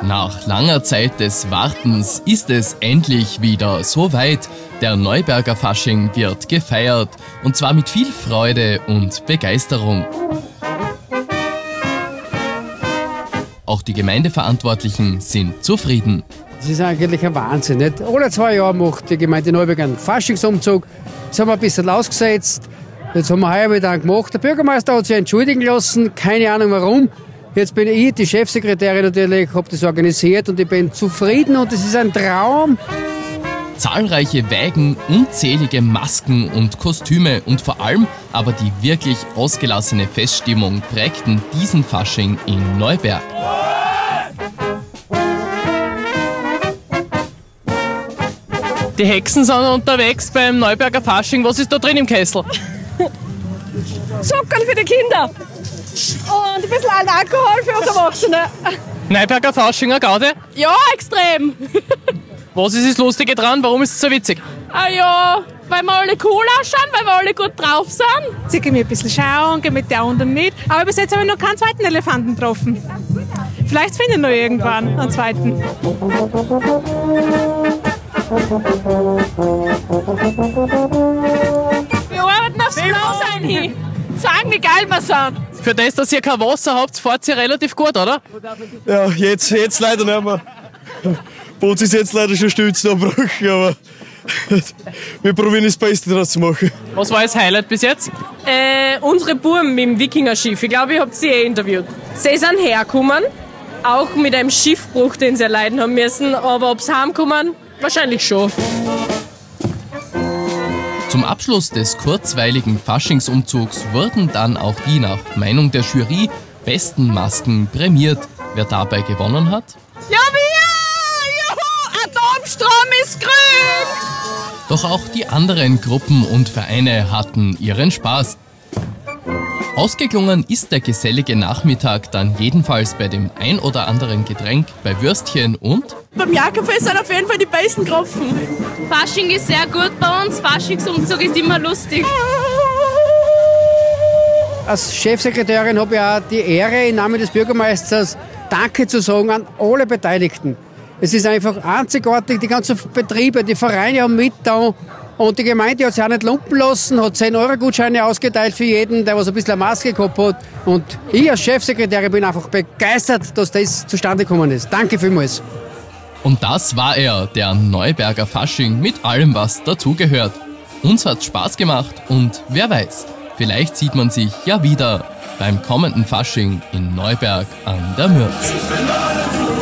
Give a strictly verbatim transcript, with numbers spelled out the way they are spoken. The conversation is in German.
Nach langer Zeit des Wartens ist es endlich wieder soweit. Der Neuberger Fasching wird gefeiert und zwar mit viel Freude und Begeisterung. Auch die Gemeindeverantwortlichen sind zufrieden. Das ist eigentlich ein Wahnsinn. Nicht? Alle zwei Jahre macht die Gemeinde Neuberg einen Faschingsumzug. Das haben wir ein bisschen ausgesetzt. Jetzt haben wir heuer wieder einen gemacht. Der Bürgermeister hat sich entschuldigen lassen, keine Ahnung warum. Jetzt bin ich, die Chefsekretärin natürlich, habe das organisiert und ich bin zufrieden und es ist ein Traum. Zahlreiche Wägen, unzählige Masken und Kostüme und vor allem aber die wirklich ausgelassene Feststimmung prägten diesen Fasching in Neuberg. Die Hexen sind unterwegs beim Neuberger Fasching. Was ist da drin im Kessel? Zuckerl für die Kinder und ein bisschen Alkohol für uns Erwachsene. Neuberger Faschinger Gaude? Ja, extrem. Was ist das Lustige dran? Warum ist es so witzig? Ah ja, weil wir alle cool ausschauen, weil wir alle gut drauf sind. Sie gehen mir ein bisschen schauen, gehen mit der anderen mit. Aber bis jetzt habe ich noch keinen zweiten Elefanten getroffen. Vielleicht finde ich noch irgendwann einen zweiten. Wir arbeiten aufs Blausein hin. Sagen, wie geil wir sind. Für das, dass ihr kein Wasser habt, fahrt ihr relativ gut, oder? Ja, jetzt, jetzt leider nicht mehr. Boot ist jetzt leider schon stützen abbrochen, aber wir probieren das Beste daraus zu machen. Was war das Highlight bis jetzt? Äh, unsere Buben mit dem Wikingerschiff. Ich glaube, ich habe sie eh interviewt. Sie sind hergekommen, auch mit einem Schiffbruch, den sie erleiden haben müssen. Aber ob sie heimkommen, wahrscheinlich schon. Zum Abschluss des kurzweiligen Faschingsumzugs wurden dann auch die nach Meinung der Jury besten Masken prämiert. Wer dabei gewonnen hat? Ja, wir! Juhu! Atomstrom ist grün! Doch auch die anderen Gruppen und Vereine hatten ihren Spaß. Ausgeklungen ist der gesellige Nachmittag dann jedenfalls bei dem ein oder anderen Getränk, bei Würstchen und... Beim Jagdcafé sind auf jeden Fall die besten Tropfen. Fasching ist sehr gut bei uns, Faschingsumzug ist immer lustig. Als Chefsekretärin habe ich auch die Ehre, im Namen des Bürgermeisters Danke zu sagen an alle Beteiligten. Es ist einfach einzigartig, die ganzen Betriebe, die Vereine haben mitgetan. Und die Gemeinde hat sich auch nicht lumpen lassen, hat zehn Euro Gutscheine ausgeteilt für jeden, der was ein bisschen eine Maske gehabt hat. Und ich als Chefsekretärin bin einfach begeistert, dass das zustande gekommen ist. Danke vielmals. Und das war er, der Neuberger Fasching mit allem, was dazugehört. Uns hat's Spaß gemacht und wer weiß, vielleicht sieht man sich ja wieder beim kommenden Fasching in Neuberg an der Mürz.